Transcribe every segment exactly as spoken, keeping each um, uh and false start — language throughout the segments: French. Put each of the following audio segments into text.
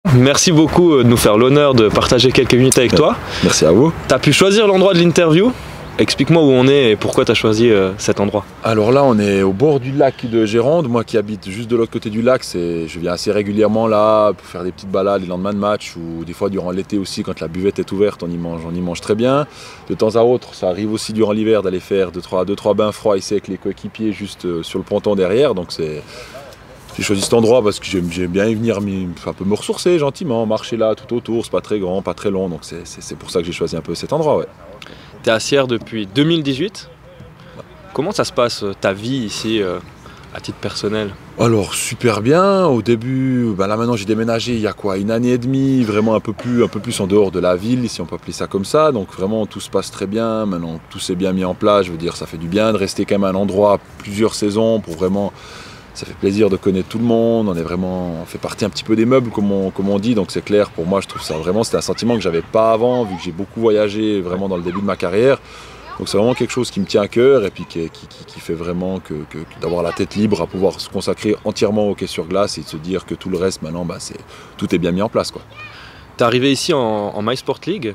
Merci beaucoup de nous faire l'honneur de partager quelques minutes avec toi. Merci à vous. Tu as pu choisir l'endroit de l'interview. Explique-moi où on est et pourquoi tu as choisi euh, cet endroit. Alors là, on est au bord du lac de Gironde. Moi qui habite juste de l'autre côté du lac, je viens assez régulièrement là pour faire des petites balades les lendemains de match ou des fois durant l'été aussi quand la buvette est ouverte, on y mange, on y mange très bien. De temps à autre, ça arrive aussi durant l'hiver d'aller faire deux trois, deux, trois bains froids ici avec les coéquipiers juste euh, sur le ponton derrière. Donc c'est... J'ai choisi cet endroit parce que j'aime bien y venir un peu me ressourcer gentiment, marcher là tout autour, c'est pas très grand, pas très long, donc c'est pour ça que j'ai choisi un peu cet endroit. Ouais. Tu es à Sierre depuis deux mille dix-huit. Comment ça se passe ta vie ici euh, à titre personnel? Alors super bien, au début, ben là maintenant j'ai déménagé il y a quoi, une année et demie, vraiment un peu, plus, un peu plus en dehors de la ville, si on peut appeler ça comme ça, donc vraiment tout se passe très bien, maintenant tout s'est bien mis en place, je veux dire ça fait du bien de rester quand même à un endroit plusieurs saisons pour vraiment... Ça fait plaisir de connaître tout le monde, on est vraiment, on fait partie un petit peu des meubles comme on, comme on dit, donc c'est clair, pour moi je trouve ça vraiment, c'était un sentiment que j'avais pas avant, vu que j'ai beaucoup voyagé vraiment dans le début de ma carrière. Donc c'est vraiment quelque chose qui me tient à cœur et puis qui, qui, qui, qui fait vraiment que, que d'avoir la tête libre à pouvoir se consacrer entièrement au hockey sur glace et de se dire que tout le reste maintenant, bah, c'est, tout est bien mis en place, quoi. Tu es arrivé ici en, en MySport League,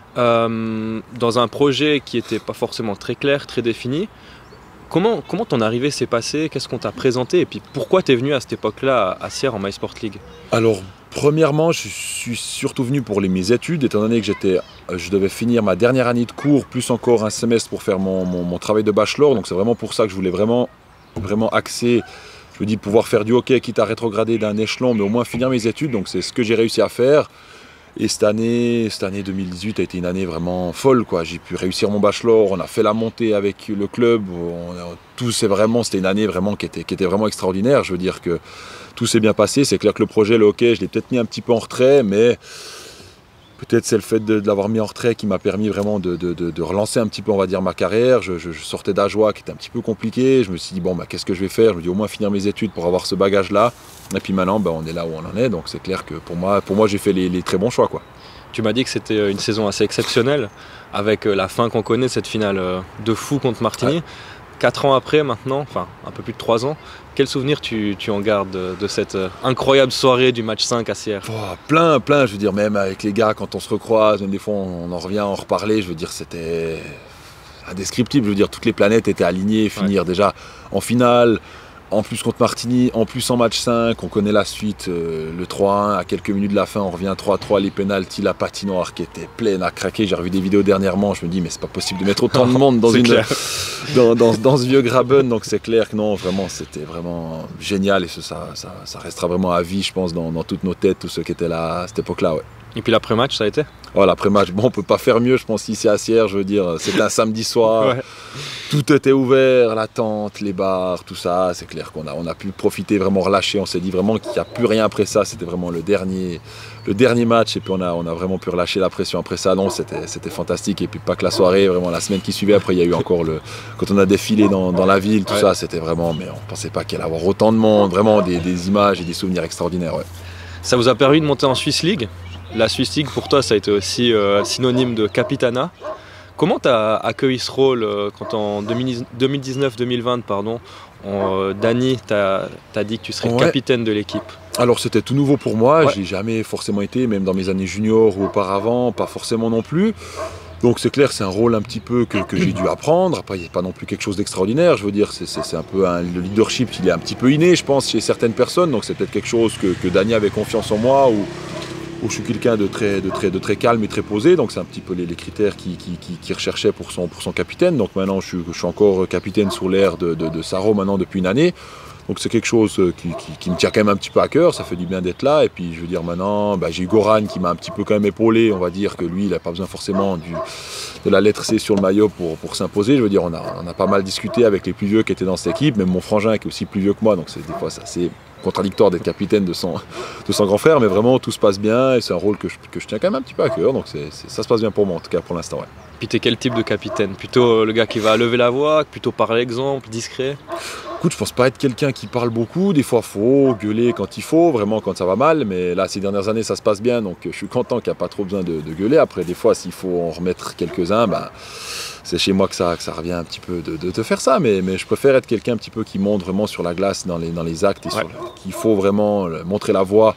euh, dans un projet qui n'était pas forcément très clair, très défini. Comment, comment ton arrivée s'est passée? Qu'est-ce qu'on t'a présenté? Et puis pourquoi tu es venu à cette époque-là à Sierre en MySport League? Alors, premièrement, je suis surtout venu pour les, mes études, étant donné que j'étais, je devais finir ma dernière année de cours, plus encore un semestre pour faire mon, mon, mon travail de bachelor. Donc c'est vraiment pour ça que je voulais vraiment, vraiment axer, je me dis pouvoir faire du hockey, quitte à rétrograder d'un échelon, mais au moins finir mes études. Donc c'est ce que j'ai réussi à faire. Et cette année, cette année deux mille dix-huit a été une année vraiment folle, quoi. J'ai pu réussir mon bachelor, on a fait la montée avec le club, on, tout c'est vraiment, c'était une année vraiment qui était, qui était vraiment extraordinaire. Je veux dire que tout s'est bien passé. C'est clair que le projet, le hockey, je l'ai peut-être mis un petit peu en retrait, mais peut-être c'est le fait de, de l'avoir mis en retrait qui m'a permis vraiment de, de, de, de relancer un petit peu, on va dire, ma carrière. Je, je, je sortais d'Ajoie qui était un petit peu compliqué. Je me suis dit, bon, bah, qu'est-ce que je vais faire? Je me dis, au moins finir mes études pour avoir ce bagage-là. Et puis maintenant, bah, on est là où on en est. Donc c'est clair que pour moi, pour moi j'ai fait les, les très bons choix, quoi. Tu m'as dit que c'était une saison assez exceptionnelle, avec la fin qu'on connaît, cette finale de fou contre Martigny. Ouais. Quatre ans après maintenant, enfin un peu plus de trois ans, quel souvenir tu, tu en gardes de, de cette incroyable soirée du match cinq à Sierre? Oh, plein, plein, je veux dire, même avec les gars, quand on se recroise, même des fois on en revient à en reparler, je veux dire, c'était indescriptible, je veux dire, toutes les planètes étaient alignées, finir ouais. déjà en finale, en plus contre Martigny, en plus en match cinq, on connaît la suite, euh, le trois un, à quelques minutes de la fin, on revient trois trois, les pénaltys, la patinoire qui était pleine à craquer. J'ai revu des vidéos dernièrement, je me dis mais c'est pas possible de mettre autant de monde dans, une, dans, dans, dans ce vieux Graben, donc c'est clair que non, vraiment c'était vraiment génial et ça, ça, ça restera vraiment à vie, je pense, dans, dans toutes nos têtes, tous ceux qui étaient là à cette époque-là. Ouais. Et puis l'après-match, ça a été? Oh, l'après-match, bon, on peut pas faire mieux, je pense, ici à Sierre, je veux dire, c'était un samedi soir, ouais. Tout était ouvert, la tente, les bars, tout ça, c'est clair qu'on a, on a pu profiter, vraiment relâcher, on s'est dit vraiment qu'il n'y a plus rien après ça, c'était vraiment le dernier, le dernier match, et puis on a, on a vraiment pu relâcher la pression après ça, non, c'était fantastique, et puis pas que la soirée, vraiment la semaine qui suivait, après il y a eu encore le, quand on a défilé dans, dans la ville, tout ouais. ça, c'était vraiment, mais on pensait pas qu'il y allait avoir autant de monde, vraiment des, des images et des souvenirs extraordinaires, ouais. Ça vous a permis de monter en Swiss League? La Swiss League, pour toi, ça a été aussi euh, synonyme de capitana. Comment tu as accueilli ce rôle euh, quand en deux mille dix-neuf deux mille vingt, pardon, on, euh, Danny t'a dit que tu serais ouais. capitaine de l'équipe? Alors c'était tout nouveau pour moi, ouais. j'ai jamais forcément été, même dans mes années juniors ou auparavant, pas forcément non plus. Donc c'est clair, c'est un rôle un petit peu que, que j'ai dû apprendre. Après, il n'y a pas non plus quelque chose d'extraordinaire. Je veux dire, c'est un peu un, le leadership, il est un petit peu inné, je pense, chez certaines personnes. Donc c'est peut-être quelque chose que, que Danny avait confiance en moi ou où je suis quelqu'un de très, de, très, de très calme et très posé, donc c'est un petit peu les, les critères qu'il qui, qui, qui recherchait pour son, pour son capitaine. Donc maintenant je suis, je suis encore capitaine sous l'ère de, de, de Saro maintenant depuis une année. Donc c'est quelque chose qui, qui, qui me tient quand même un petit peu à cœur, ça fait du bien d'être là. Et puis je veux dire maintenant, bah, j'ai eu Goran qui m'a un petit peu quand même épaulé, on va dire que lui il n'a pas besoin forcément du, de la lettre C sur le maillot pour, pour s'imposer. Je veux dire, on a, on a pas mal discuté avec les plus vieux qui étaient dans cette équipe, même mon frangin qui est aussi plus vieux que moi, donc c'est des fois c'est assez contradictoire d'être capitaine de son, de son grand frère, mais vraiment tout se passe bien et c'est un rôle que je, que je tiens quand même un petit peu à cœur, donc c'est c'est, ça se passe bien pour moi en tout cas pour l'instant. Ouais. Puis t'es quel type de capitaine? Plutôt le gars qui va lever la voix, plutôt par l'exemple, discret? Écoute, je pense pas être quelqu'un qui parle beaucoup, des fois faut gueuler quand il faut, vraiment quand ça va mal, mais là ces dernières années ça se passe bien, donc je suis content qu'il n'y a pas trop besoin de, de gueuler. Après des fois s'il faut en remettre quelques-uns, ben, c'est chez moi que ça, que ça revient un petit peu de, de, de faire ça, mais, mais je préfère être quelqu'un un petit peu qui monte vraiment sur la glace dans les, dans les actes, et ouais. sur, qu'il faut vraiment montrer la voie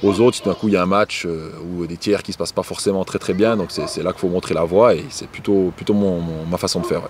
aux autres si tout d'un coup il y a un match euh, ou des tiers qui ne se passent pas forcément très très bien. Donc c'est là qu'il faut montrer la voie et c'est plutôt, plutôt mon, mon, ma façon de faire. Ouais.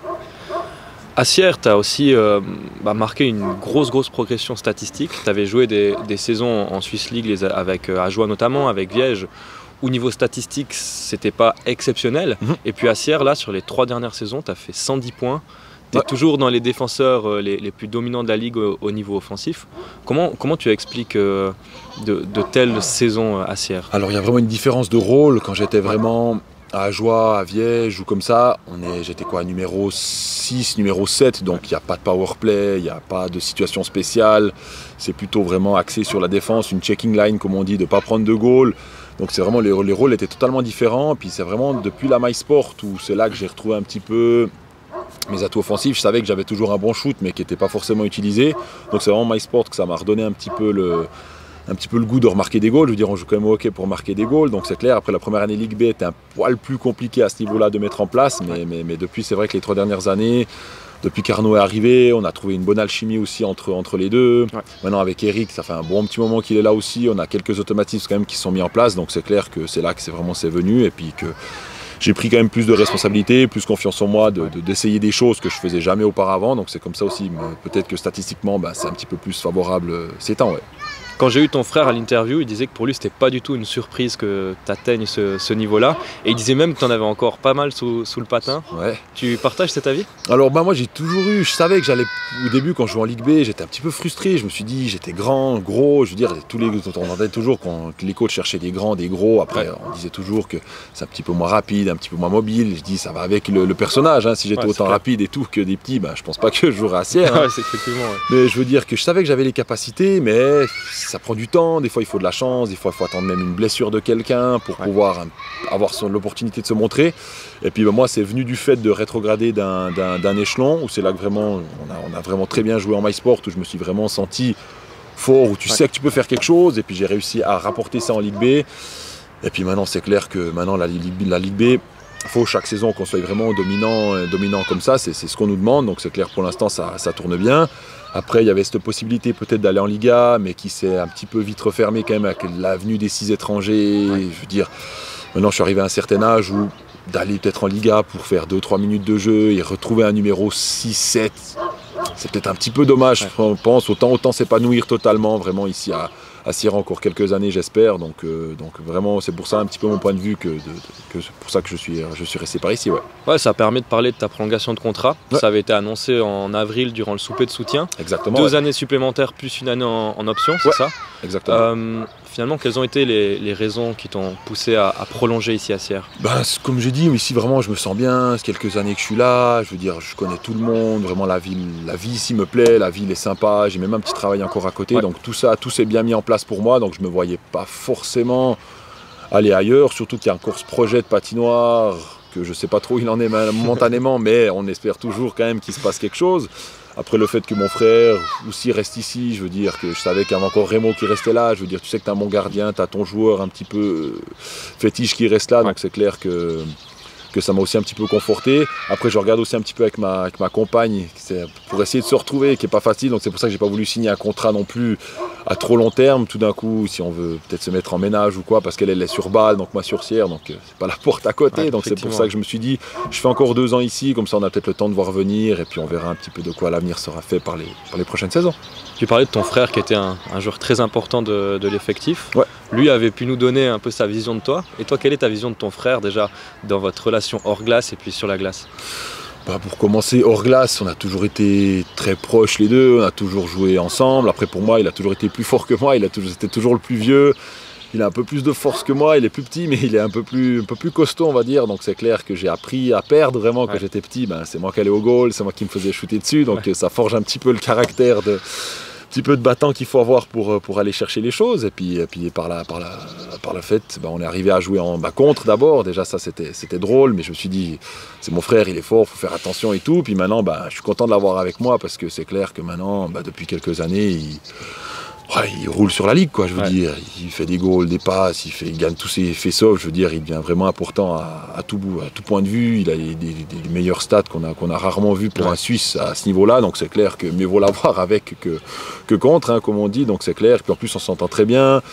À Sierre, tu as aussi euh, bah, marqué une grosse grosse progression statistique. Tu avais joué des, des saisons en Swiss League les, avec euh, Ajoie notamment, avec Viège. Au niveau statistique, c'était pas exceptionnel. Mmh. Et puis à Sierre, là, sur les trois dernières saisons, tu as fait cent dix points. Tu es ouais. toujours dans les défenseurs euh, les, les plus dominants de la Ligue au, au niveau offensif. Comment, comment tu expliques euh, de, de telles saisons à Sierre? Alors, il y a vraiment une différence de rôle. Quand j'étais vraiment à Ajoie, à Viège ou comme ça, j'étais quoi, numéro six, numéro sept, donc il n'y a pas de power play, il n'y a pas de situation spéciale. C'est plutôt vraiment axé sur la défense, une checking line, comme on dit, de ne pas prendre de goal. Donc c'est vraiment, les, les rôles étaient totalement différents. Puis c'est vraiment depuis la MySport où c'est là que j'ai retrouvé un petit peu mes atouts offensifs. Je savais que j'avais toujours un bon shoot, mais qui n'était pas forcément utilisé. Donc c'est vraiment MySport que ça m'a redonné un petit peu le, un petit peu le goût de remarquer des goals. Je veux dire, on joue quand même au hockey pour marquer des goals. Donc c'est clair, après la première année Ligue B, était un poil plus compliqué à ce niveau-là de mettre en place. Mais, mais, mais depuis, c'est vrai que les trois dernières années, depuis qu'Arnaud est arrivé, on a trouvé une bonne alchimie aussi entre, entre les deux. Ouais. Maintenant avec Eric, ça fait un bon petit moment qu'il est là aussi. On a quelques automatismes quand même qui sont mis en place. Donc c'est clair que c'est là que c'est vraiment c'est venu. Et puis que j'ai pris quand même plus de responsabilités, plus confiance en moi, de, de, d'essayer des choses que je faisais jamais auparavant. Donc c'est comme ça aussi. Peut-être que statistiquement, bah, c'est un petit peu plus favorable ces temps. Ouais. Quand j'ai eu ton frère à l'interview, il disait que pour lui, c'était pas du tout une surprise que tu atteignes ce, ce niveau-là. Et il disait même que tu en avais encore pas mal sous, sous le patin. Ouais. Tu partages cet avis? Alors bah, moi, j'ai toujours eu, je savais que j'allais, au début, quand je jouais en Ligue B, j'étais un petit peu frustré. Je me suis dit, j'étais grand, gros. Je veux dire, tous les, on entendait toujours quand les coachs cherchaient des grands, des gros. Après, ouais. on disait toujours que c'est un petit peu moins rapide, un petit peu moins mobile. Je dis, ça va avec le, le personnage. Hein. Si j'étais ouais, autant rapide et tout que des petits, bah, je pense pas que je jouerais à Sierre. Hein. Ouais, c'est effectivement, ouais. Mais je veux dire que je savais que j'avais les capacités, mais ça prend du temps, des fois il faut de la chance, des fois il faut attendre même une blessure de quelqu'un pour ouais. pouvoir avoir l'opportunité de se montrer. Et puis ben, moi c'est venu du fait de rétrograder d'un échelon, où c'est là que vraiment on a, on a vraiment très bien joué en MySport, où je me suis vraiment senti fort, où tu ouais. sais que tu peux faire quelque chose, et puis j'ai réussi à rapporter ça en Ligue B. Et puis maintenant c'est clair que maintenant la Ligue, la Ligue B, il faut chaque saison qu'on soit vraiment dominant, dominant comme ça, c'est ce qu'on nous demande, donc c'est clair pour l'instant ça, ça tourne bien. Après, il y avait cette possibilité peut-être d'aller en Liga, mais qui s'est un petit peu vite refermée quand même avec l'avenue des six étrangers. Ouais. Je veux dire, maintenant je suis arrivé à un certain âge où d'aller peut-être en Liga pour faire deux trois minutes de jeu et retrouver un numéro six sept, c'est peut-être un petit peu dommage, ouais. je pense. Autant, autant s'épanouir totalement vraiment ici à, à Sierre encore quelques années, j'espère. Donc, euh, donc vraiment, c'est pour ça un petit peu mon point de vue que, de, de, que c'est pour ça que je suis, je suis resté par ici. Ouais. Ouais, ça permet de parler de ta prolongation de contrat. Ouais. Ça avait été annoncé en avril durant le souper de soutien. Exactement. Deux ouais. années supplémentaires plus une année en, en option, c'est ouais. ça? Exactement. Euh, finalement, quelles ont été les, les raisons qui t'ont poussé à, à prolonger ici à Sierre? Ben, comme j'ai dit, ici vraiment je me sens bien, c'est quelques années que je suis là, je veux dire, je connais tout le monde, vraiment la ville, la vie ici me plaît, la ville est sympa, j'ai même un petit travail encore à côté, ouais. donc tout ça, tout s'est bien mis en place pour moi, donc je ne me voyais pas forcément aller ailleurs, surtout qu'il y a encore ce projet de patinoire, que je ne sais pas trop où il en est momentanément, mais on espère toujours quand même qu'il se passe quelque chose. Après le fait que mon frère aussi reste ici, je veux dire que je savais qu'il y avait encore Rémo qui restait là, je veux dire tu sais que tu as un bon gardien, tu as ton joueur un petit peu fétiche qui reste là, ouais. donc c'est clair que, que ça m'a aussi un petit peu conforté. Après je regarde aussi un petit peu avec ma, avec ma compagne pour essayer de se retrouver, qui n'est pas facile, donc c'est pour ça que j'ai pas voulu signer un contrat non plus à trop long terme, tout d'un coup, si on veut peut-être se mettre en ménage ou quoi, parce qu'elle elle est sur Bâle, donc moi sur Sierre, donc euh, c'est pas la porte à côté, ouais, donc c'est pour ça que je me suis dit, je fais encore deux ans ici, comme ça on a peut-être le temps de voir venir, et puis on verra un petit peu de quoi l'avenir sera fait par les, par les prochaines saisons. Tu parlais de ton frère qui était un, un joueur très important de, de l'effectif. Ouais. Lui avait pu nous donner un peu sa vision de toi. Et toi, quelle est ta vision de ton frère déjà dans votre relation hors glace et puis sur la glace? Bah pour commencer, hors glace, on a toujours été très proches les deux, on a toujours joué ensemble. Après pour moi, il a toujours été plus fort que moi, il a toujours, c'était toujours le plus vieux. Il a un peu plus de force que moi, il est plus petit, mais il est un peu plus, un peu plus costaud, on va dire. Donc c'est clair que j'ai appris à perdre vraiment quand ouais. j'étais petit. Ben, c'est moi qui allais au goal, c'est moi qui me faisais shooter dessus. Donc ouais. ça forge un petit peu le caractère de... petit peu de battant qu'il faut avoir pour, pour aller chercher les choses. Et puis, et puis par, la, par, la, par le fait, bah, on est arrivé à jouer en bah, contre d'abord. Déjà, ça, c'était drôle. Mais je me suis dit, c'est mon frère, il est fort, il faut faire attention et tout. Puis maintenant, bah, je suis content de l'avoir avec moi parce que c'est clair que maintenant, bah, depuis quelques années, il, ouais, il roule sur la ligue, quoi, je veux ouais. dire. Il fait des goals, des passes, il, fait, il gagne tous ses faits-saufs. Je veux dire, il devient vraiment important à, à, tout, à tout point de vue. Il a des, des, des meilleurs stats qu'on a, qu'on a rarement vus pour ouais. un Suisse à ce niveau-là. Donc c'est clair que mieux vaut l'avoir avec que, que contre, hein, comme on dit. Donc c'est clair. Puis en plus, on s'entend très bien.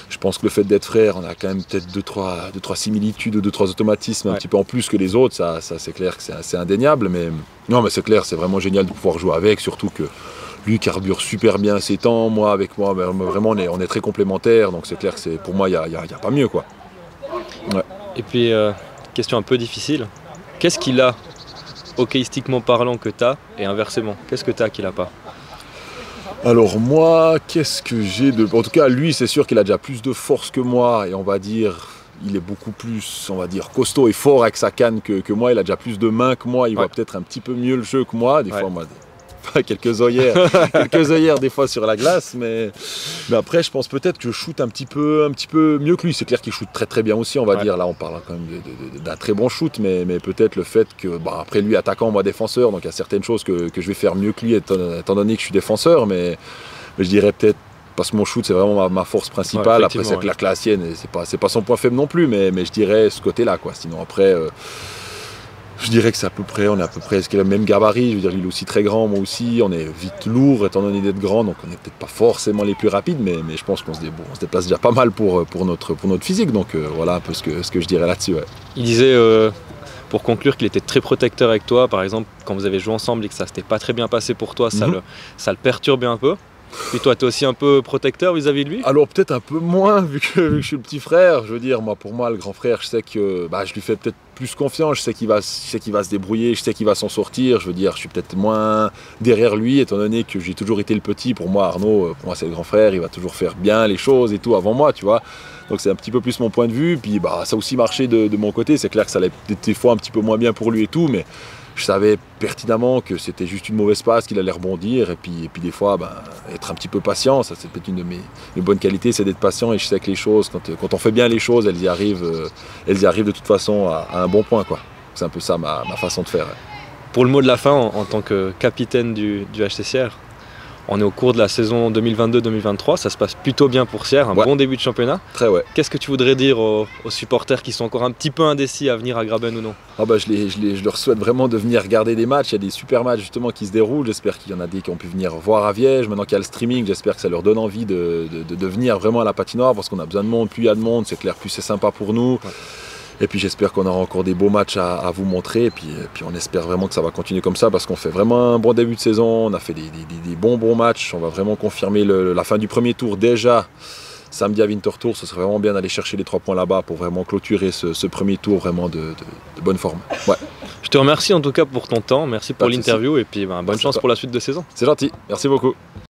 Je pense que le fait d'être frère, on a quand même peut-être deux trois, deux, trois similitudes ou deux trois automatismes Ouais. un petit peu en plus que les autres, ça, ça c'est clair que c'est assez indéniable, mais non mais c'est clair, c'est vraiment génial de pouvoir jouer avec, surtout que lui carbure super bien ses temps, moi avec moi, ben, vraiment on est, on est très complémentaires, donc c'est clair que c'est, pour moi il n'y a, y a, y a pas mieux quoi. Ouais. Et puis, euh, question un peu difficile, qu'est-ce qu'il a, hockeystiquement parlant, que tu as, et inversement, qu'est-ce que tu as qu'il n'a pas? Alors moi, qu'est-ce que j'ai de... En tout cas, lui, c'est sûr qu'il a déjà plus de force que moi, et on va dire, il est beaucoup plus, on va dire, costaud et fort avec sa canne que, que moi. Il a déjà plus de mains que moi, il Ouais. voit peut-être un petit peu mieux le jeu que moi. Des Ouais. fois, moi, des- quelques œillères, quelques œillères des fois sur la glace, mais, mais après, je pense peut-être que je shoot un petit peu, un petit peu mieux que lui. C'est clair qu'il shoot très très bien aussi, on va Ouais. dire. Là, on parle quand même de- de- de- d'un très bon shoot, mais, mais peut-être le fait que, bah, après lui, attaquant, moi, défenseur, donc il y a certaines choses que, que je vais faire mieux que lui, étant, étant donné que je suis défenseur, mais, mais je dirais peut-être parce que mon shoot c'est vraiment ma, ma force principale. Ouais, Après effectivement, c'est ouais. clair que la sienne, et c'est pas c'est pas son point faible non plus, mais, mais je dirais ce côté-là quoi. Sinon après, euh, je dirais que c'est à peu près, on est à peu près, est-ce qu'il a le même gabarit. Je veux dire, il est aussi très grand, moi aussi. On est vite lourd étant donné d'être grand, donc on n'est peut-être pas forcément les plus rapides, mais, mais je pense qu'on se, dé, bon, on se déplace déjà pas mal pour, pour, notre, pour notre physique. Donc euh, voilà un peu ce que, ce que je dirais là-dessus. Ouais. Il disait, euh, pour conclure, qu'il était très protecteur avec toi, par exemple, quand vous avez joué ensemble et que ça s'était pas très bien passé pour toi, ça, Mhm. le, ça le perturbait un peu. Puis toi, tu es aussi un peu protecteur vis-à-vis de lui? Alors peut-être un peu moins vu que, vu que je suis le petit frère. Je veux dire, moi pour moi le grand frère, je sais que bah, je lui fais peut-être plus confiance. Je sais qu'il va, je sais qu'il va se débrouiller, je sais qu'il va s'en sortir. Je veux dire, je suis peut-être moins derrière lui étant donné que j'ai toujours été le petit. Pour moi, Arnaud, pour moi c'est le grand frère. Il va toujours faire bien les choses et tout avant moi, tu vois. Donc c'est un petit peu plus mon point de vue. Puis bah ça a aussi marché de, de mon côté. C'est clair que ça allait des fois un petit peu moins bien pour lui et tout, mais je savais pertinemment que c'était juste une mauvaise passe, qu'il allait rebondir. Et puis, et puis des fois, ben, être un petit peu patient, ça c'est peut-être une de mes, mes bonnes qualités, c'est d'être patient. Et je sais que les choses, quand, quand on fait bien les choses, elles y arrivent, euh, elles y arrivent de toute façon à, à un bon point, quoi. C'est un peu ça ma, ma façon de faire. Pour le mot de la fin, en, en tant que capitaine du, du H C Sierre, on est au cours de la saison deux mille vingt-deux deux mille vingt-trois, ça se passe plutôt bien pour Sierre, un Ouais. bon début de championnat. Très ouais. Qu'est-ce que tu voudrais dire aux, aux supporters qui sont encore un petit peu indécis à venir à Graben ou non? Ah bah je, les, je, les, je leur souhaite vraiment de venir regarder des matchs. Il y a des super matchs justement qui se déroulent. J'espère qu'il y en a des qui ont pu venir voir à Viège. Maintenant qu'il y a le streaming, j'espère que ça leur donne envie de, de, de, de venir vraiment à la patinoire parce qu'on a besoin de monde. Plus il y a de monde, c'est clair, plus c'est sympa pour nous. Ouais. Et puis j'espère qu'on aura encore des beaux matchs à, à vous montrer. Et puis, et puis on espère vraiment que ça va continuer comme ça parce qu'on fait vraiment un bon début de saison. On a fait des, des, des, des bons bons matchs. On va vraiment confirmer le, la fin du premier tour déjà. Samedi à Winterthur, ce serait vraiment bien d'aller chercher les trois points là-bas pour vraiment clôturer ce, ce premier tour vraiment de, de, de bonne forme. Ouais, Je te remercie en tout cas pour ton temps, merci pour Pas de l'interview et puis ben, bonne Merci à chance toi. pour la suite de saison. c'est gentil. Merci beaucoup.